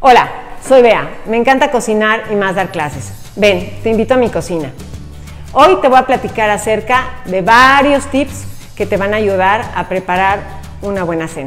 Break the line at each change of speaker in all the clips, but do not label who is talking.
Hola, soy Bea, me encanta cocinar y más dar clases. Ven, te invito a mi cocina. Hoy te voy a platicar acerca de varios tips que te van a ayudar a preparar una buena cena.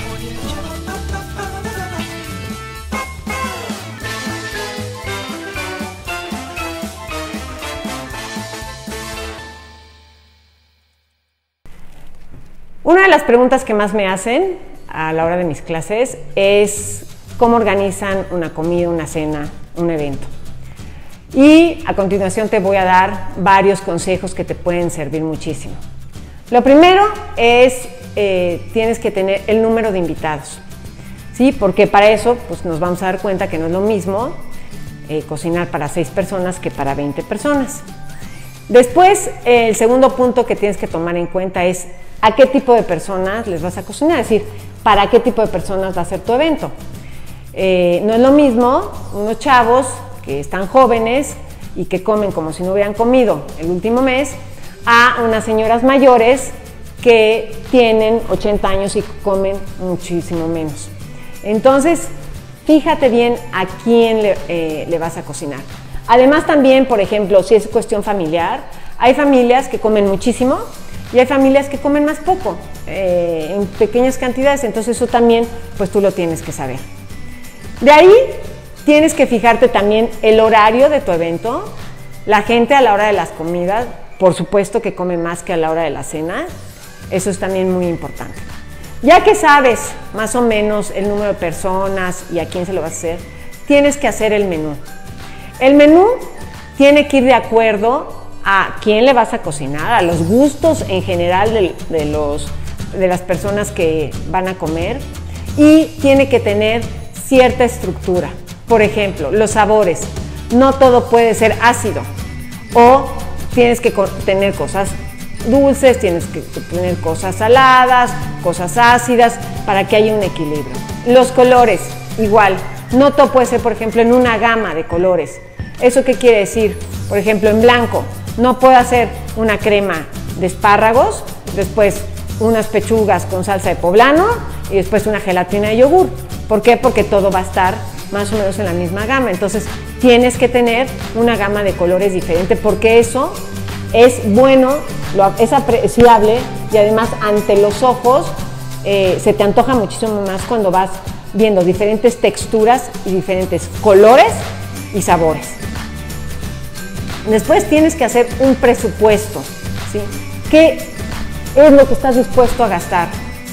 Una de las preguntas que más me hacen a la hora de mis clases es cómo organizan una comida, una cena, un evento. Y a continuación te voy a dar varios consejos que te pueden servir muchísimo. Lo primero es, tienes que tener el número de invitados, ¿sí? Porque para eso pues, nos vamos a dar cuenta que no es lo mismo cocinar para 6 personas que para 20 personas. Después, el segundo punto que tienes que tomar en cuenta es a qué tipo de personas les vas a cocinar, es decir, para qué tipo de personas va a ser tu evento. No es lo mismo unos chavos que están jóvenes y que comen como si no hubieran comido el último mes, a unas señoras mayores que tienen 80 años y comen muchísimo menos. Entonces, fíjate bien a quién le vas a cocinar. Además también, por ejemplo, si es cuestión familiar, hay familias que comen muchísimo y hay familias que comen más poco, en pequeñas cantidades, entonces eso también pues tú lo tienes que saber. De ahí tienes que fijarte también el horario de tu evento. La gente a la hora de las comidas, por supuesto que come más que a la hora de la cena, eso es también muy importante. Ya que sabes más o menos el número de personas y a quién se lo vas a hacer, tienes que hacer el menú. El menú tiene que ir de acuerdo a quién le vas a cocinar, a los gustos en general de las personas que van a comer, y tiene que tener cierta estructura. Por ejemplo, los sabores. No todo puede ser ácido, o tienes que tener cosas dulces, tienes que tener cosas saladas, cosas ácidas, para que haya un equilibrio. Los colores, igual. No todo puede ser, por ejemplo, en una gama de colores. ¿Eso qué quiere decir? Por ejemplo, en blanco, no puedo hacer una crema de espárragos, después unas pechugas con salsa de poblano y después una gelatina de yogur. ¿Por qué? Porque todo va a estar más o menos en la misma gama. Entonces, tienes que tener una gama de colores diferente, porque eso es bueno, es apreciable, y además ante los ojos se te antoja muchísimo más cuando vas viendo diferentes texturas y diferentes colores y sabores. Después tienes que hacer un presupuesto, ¿sí? ¿Qué es lo que estás dispuesto a gastar?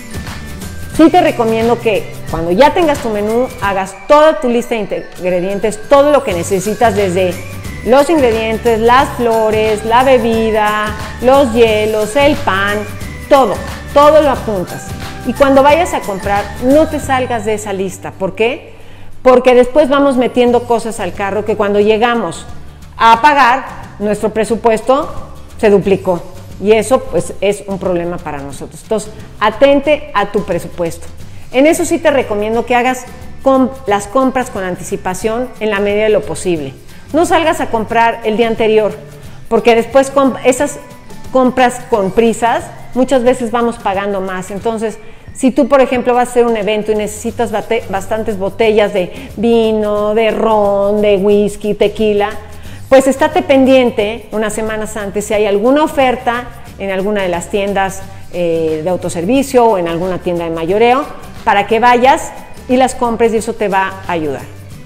Sí te recomiendo que cuando ya tengas tu menú, hagas toda tu lista de ingredientes, todo lo que necesitas, desde los ingredientes, las flores, la bebida, los hielos, el pan, todo lo apuntas. Y cuando vayas a comprar, no te salgas de esa lista. ¿Por qué? Porque después vamos metiendo cosas al carro que cuando llegamos a pagar, nuestro presupuesto se duplicó. Y eso pues es un problema para nosotros. Entonces, atente a tu presupuesto. En eso sí te recomiendo que hagas las compras con anticipación en la medida de lo posible. No salgas a comprar el día anterior, porque después esas compras con prisas, muchas veces vamos pagando más. Entonces, si tú, por ejemplo, vas a hacer un evento y necesitas bastantes botellas de vino, de ron, de whisky, tequila, pues estate pendiente unas semanas antes si hay alguna oferta en alguna de las tiendas de autoservicio o en alguna tienda de mayoreo, para que vayas y las compres, y eso te va a ayudar.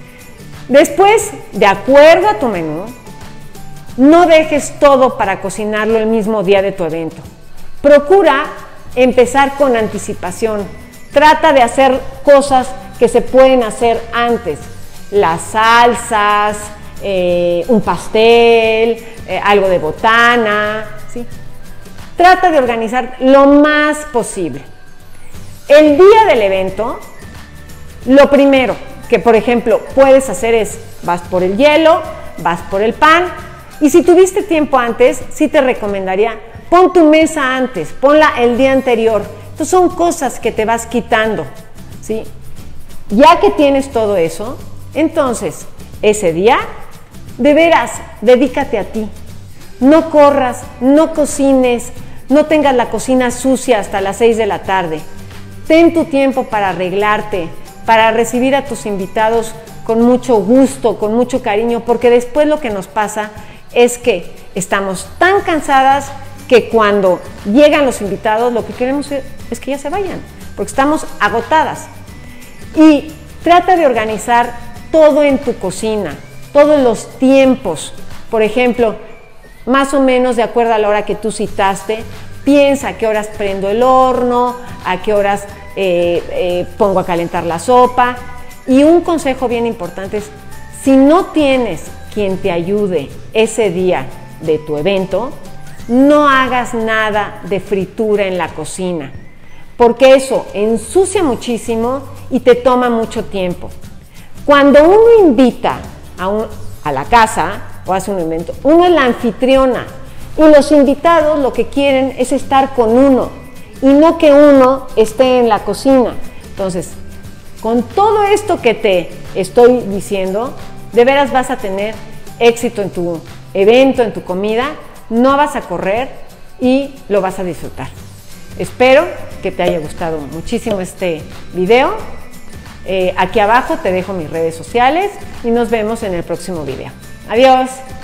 Después, de acuerdo a tu menú, no dejes todo para cocinarlo el mismo día de tu evento. Procura empezar con anticipación. Trata de hacer cosas que se pueden hacer antes. Las salsas, un pastel, algo de botana, ¿sí? Trata de organizar lo más posible. El día del evento, lo primero que, por ejemplo, puedes hacer es, vas por el hielo, vas por el pan, y si tuviste tiempo antes, sí te recomendaría, pon tu mesa antes, ponla el día anterior. Entonces son cosas que te vas quitando, ¿sí? Ya que tienes todo eso, entonces, ese día, de veras, dedícate a ti. No corras, no cocines, no tengas la cocina sucia hasta las 6 de la tarde. Ten tu tiempo para arreglarte, para recibir a tus invitados con mucho gusto, con mucho cariño, porque después lo que nos pasa es que estamos tan cansadas que cuando llegan los invitados lo que queremos es que ya se vayan, porque estamos agotadas. Y trata de organizar todo en tu cocina, todos los tiempos. Por ejemplo, más o menos de acuerdo a la hora que tú citaste, piensa a qué horas prendo el horno, a qué horas pongo a calentar la sopa. Y un consejo bien importante es, si no tienes quien te ayude ese día de tu evento, no hagas nada de fritura en la cocina, porque eso ensucia muchísimo y te toma mucho tiempo. Cuando uno invita a la casa o hace un evento, uno es la anfitriona y los invitados lo que quieren es estar con uno y no que uno esté en la cocina. Entonces, con todo esto que te estoy diciendo, de veras vas a tener éxito en tu evento, en tu comida, no vas a correr y lo vas a disfrutar. Espero que te haya gustado muchísimo este video. Aquí abajo te dejo mis redes sociales y nos vemos en el próximo video. Adiós.